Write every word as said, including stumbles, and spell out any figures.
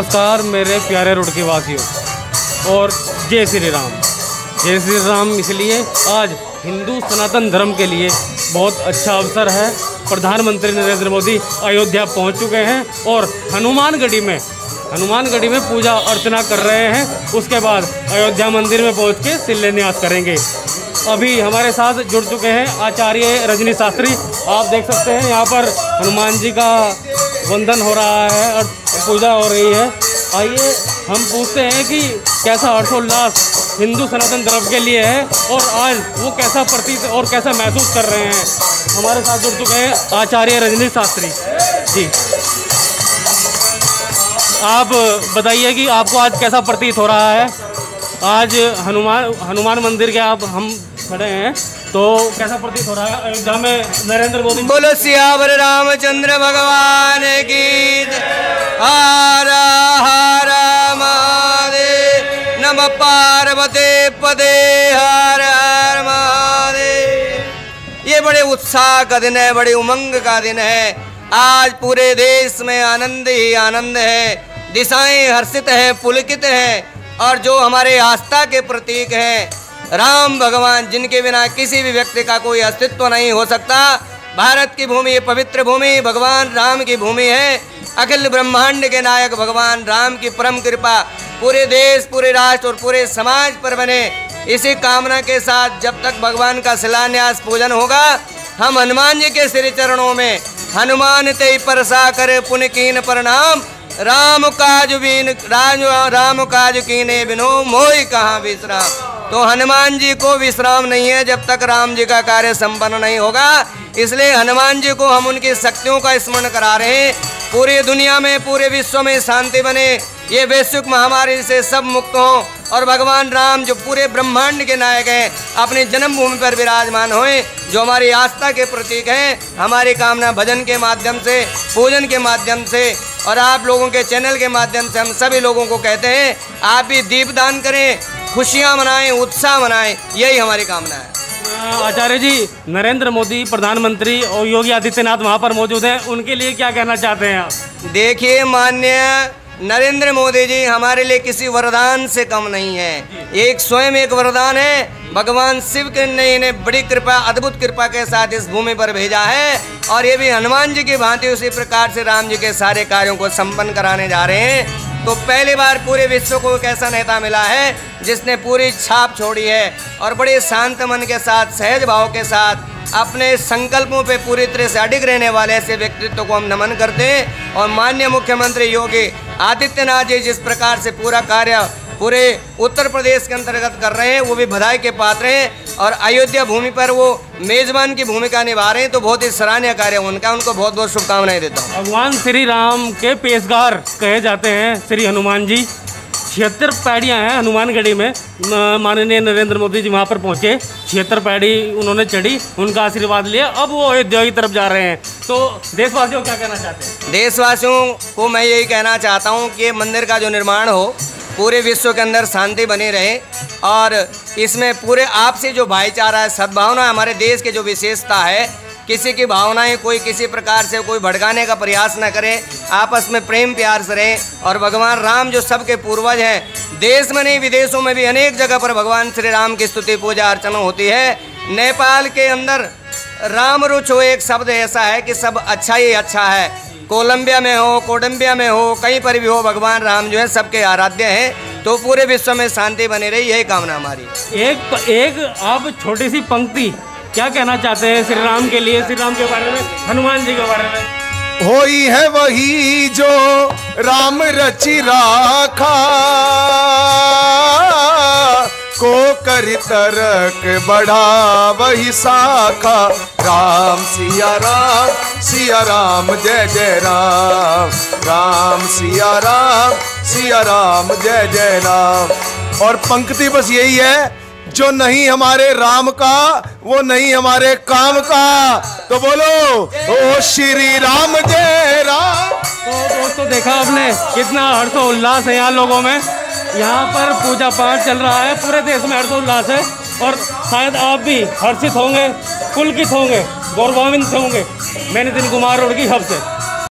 नमस्कार मेरे प्यारे रुड़की वासियों और जय श्री राम। जय श्री राम इसलिए आज हिंदू सनातन धर्म के लिए बहुत अच्छा अवसर है। प्रधानमंत्री नरेंद्र मोदी अयोध्या पहुंच चुके हैं और हनुमानगढ़ी में हनुमानगढ़ी में पूजा अर्चना कर रहे हैं। उसके बाद अयोध्या मंदिर में पहुंच के शिलान्यास करेंगे। अभी हमारे साथ जुड़ चुके हैं आचार्य रजनी शास्त्री। आप देख सकते हैं यहाँ पर हनुमान जी का वंदन हो रहा है और पूजा हो रही है। आइए हम पूछते हैं कि कैसा हर्षोल्लास हिंदू सनातन धर्म के लिए है और आज वो कैसा प्रतीत और कैसा महसूस कर रहे हैं। हमारे साथ जुड़ चुके हैं आचार्य रजनी शास्त्री जी। आप बताइए कि आपको आज कैसा प्रतीत हो रहा है। आज हनुमान हनुमान मंदिर के आप हम खड़े हैं तो कैसा प्रतीत हो रहा है अयोध्या में नरेंद्र मोदी। बोलो सियावर रामचंद्र भगवान की। हर हर महादेव नमः पार्वती पदे हर हर महादेव। ये बड़े उत्साह का दिन है, बड़े उमंग का दिन है। आज पूरे देश में आनंद ही आनंद है, दिशाएं हर्षित हैं, पुलकित हैं। और जो हमारे आस्था के प्रतीक हैं राम भगवान, जिनके बिना किसी भी व्यक्ति का कोई अस्तित्व नहीं हो सकता। भारत की भूमि, ये पवित्र भूमि भगवान राम की भूमि है। अखिल ब्रह्मांड के नायक भगवान राम की परम कृपा पूरे देश, पूरे राष्ट्र और पूरे समाज पर बने, इसी कामना के साथ जब तक भगवान का शिलान्यास पूजन होगा, हम हनुमान जी के श्री चरणों में हनुमान ते परसा करे पुण्य कीन प्रणाम। राम काज बीन राज राम काज कीने बिनो मोहि कहाँ विश्राम। तो हनुमान जी को विश्राम नहीं है जब तक राम जी का कार्य संपन्न नहीं होगा। इसलिए हनुमान जी को हम उनकी शक्तियों का स्मरण करा रहे हैं। पूरी दुनिया में, पूरे विश्व में शांति बने, ये वैश्विक महामारी से सब मुक्त हों और भगवान राम जो पूरे ब्रह्मांड के नायक हैं अपनी जन्मभूमि पर विराजमान होएं, जो हमारी आस्था के प्रतीक हैं। हमारी कामना भजन के माध्यम से, पूजन के माध्यम से और आप लोगों के चैनल के माध्यम से हम सभी लोगों को कहते हैं आप भी दीपदान करें, खुशियाँ मनाएं, उत्साह मनाएं, यही हमारी कामना है। आचार्य जी, नरेंद्र मोदी प्रधानमंत्री और योगी आदित्यनाथ वहाँ पर मौजूद हैं, उनके लिए क्या कहना चाहते हैं आप? देखिए, माननीय नरेंद्र मोदी जी हमारे लिए किसी वरदान से कम नहीं है। एक स्वयं एक वरदान है। भगवान शिव के ने इन्हें बड़ी कृपा, अद्भुत कृपा के साथ इस भूमि पर भेजा है और ये भी हनुमान जी की भांति उसी प्रकार से राम जी के सारे कार्यों को संपन्न कराने जा रहे हैं। तो पहली बार पूरे विश्व को एक ऐसा नेता मिला है जिसने पूरी छाप छोड़ी है और बड़े शांत मन के साथ, सहज भाव के साथ अपने संकल्पों पे पूरी तरह से अडिग रहने वाले ऐसे व्यक्तित्व को हम नमन करते हैं। और माननीय मुख्यमंत्री योगी आदित्यनाथ जी जिस प्रकार से पूरा कार्य पूरे उत्तर प्रदेश के अंतर्गत कर रहे हैं, वो भी बधाई के पात्र हैं। और अयोध्या भूमि पर वो मेजबान की भूमिका निभा रहे हैं, तो बहुत ही सराहनीय कार्य उनका। उनको बहुत बहुत शुभकामनाएं देता हूँ। भगवान श्री राम के पेशगार कहे जाते हैं श्री हनुमान जी। छिहत्तर पैड़ियाँ हैं हनुमानगढ़ी में। माननीय नरेंद्र मोदी जी वहाँ पर पहुँचे, छिहत्तर पैड़ी उन्होंने चढ़ी, उनका आशीर्वाद लिया। अब वो अयोध्या की तरफ जा रहे हैं। तो देशवासियों को क्या कहना चाहते हैं? देशवासियों को मैं यही कहना चाहता हूँ कि मंदिर का जो निर्माण हो, पूरे विश्व के अंदर शांति बनी रहे और इसमें पूरे आपसी जो भाईचारा है, सद्भावना, हमारे देश की जो विशेषता है, किसी की भावनाएं कोई किसी प्रकार से कोई भड़काने का प्रयास न करे, आपस में प्रेम प्यार से रहें। और भगवान राम जो सबके पूर्वज हैं, देश में नहीं विदेशों में भी अनेक जगह पर भगवान श्री राम की स्तुति पूजा अर्चना होती है। नेपाल के अंदर राम रुचो एक शब्द ऐसा है कि सब अच्छा ही अच्छा है। कोलंबिया में हो, कोडम्बिया में हो, कहीं पर भी हो, भगवान राम जो है सबके आराध्य हैं। तो पूरे विश्व में शांति बनी रही, यही कामना हमारी। एक एक आप छोटी सी पंक्ति क्या कहना चाहते हैं श्री राम के लिए, श्री राम के बारे में, हनुमान जी के बारे में? होई है वही जो राम रचि राखा, को करि तरक बढ़ा वही शाखा। राम सिया राम, सिया राम जय जय राम। राम सिया राम, सिया राम जय जय राम। और पंक्ति बस यही है, जो नहीं हमारे राम का वो नहीं हमारे काम का। तो बोलो ओ श्री राम जय राम। तो दोस्तों, देखा आपने कितना हर्षोल्लास है यहाँ लोगों में। यहाँ पर पूजा पाठ चल रहा है, पूरे देश में हर्षोल्लास है और शायद आप भी हर्षित होंगे, पुलकित होंगे, गौरवान्वित होंगे। मैंने दिन कुमार रुड़की हब से।